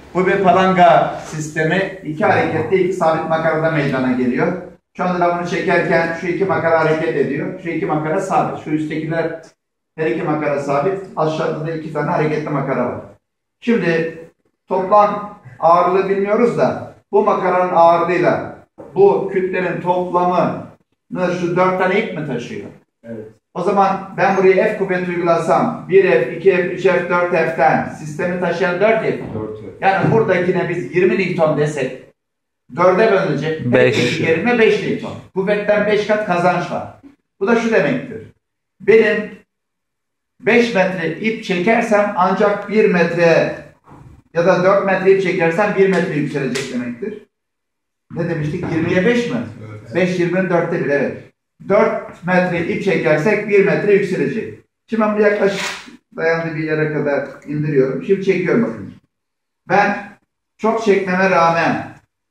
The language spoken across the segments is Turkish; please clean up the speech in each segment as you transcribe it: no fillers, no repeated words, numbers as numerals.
Bu bir palanga sistemi. İki harekette iki sabit makarada meydana geliyor. Şu anda ben bunu çekerken şu iki makara hareket ediyor. Şu iki makara sabit. Şu üsttekiler her iki makara sabit. Aşağıda da iki tane hareketli makara var. Şimdi toplam ağırlığı bilmiyoruz da bu makaranın ağırlığıyla bu kütlenin toplamını şu 4 tane ip mi taşıyor? Evet. O zaman ben buraya F kuvveti uygulasam 1F, 2F, 3F, 4F'ten sistemi taşıyan 4F. Yani buradakine biz 20 Newton desek 4'e bölünecek. 5. Yerine 5 Newton. Kuvvetten 5 kat kazanç var. Bu da şu demektir. Benim 5 metre ip çekersem ancak 1 metre ya da 4 metre ip çekersem 1 metre yükselecek demektir. Ne demiştik? 20'ye 5 mi? Evet. 5, 20'nin 4'te 1, evet. 4 metre ip çekersek 1 metre yükselecek. Şimdi ben bunu yaklaşık dayandığı bir yere kadar indiriyorum. Şimdi çekiyorum bakın. Ben çok çekmeme rağmen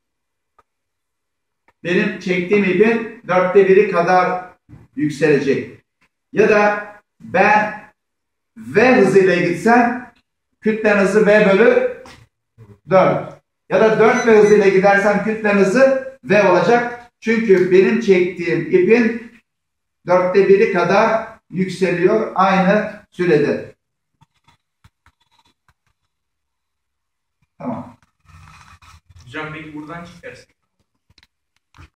benim çektiğim ipin 4'te 1'i kadar yükselecek. Ya da ben V hızıyla gitsem kütlen hızı V bölü 4. Ya da 4 V hızıyla gidersem kütlen hızı V olacak. Çünkü benim çektiğim ipin 4'te 1'i kadar yükseliyor aynı sürede. Tamam. Hocam peki buradan çıkarsın.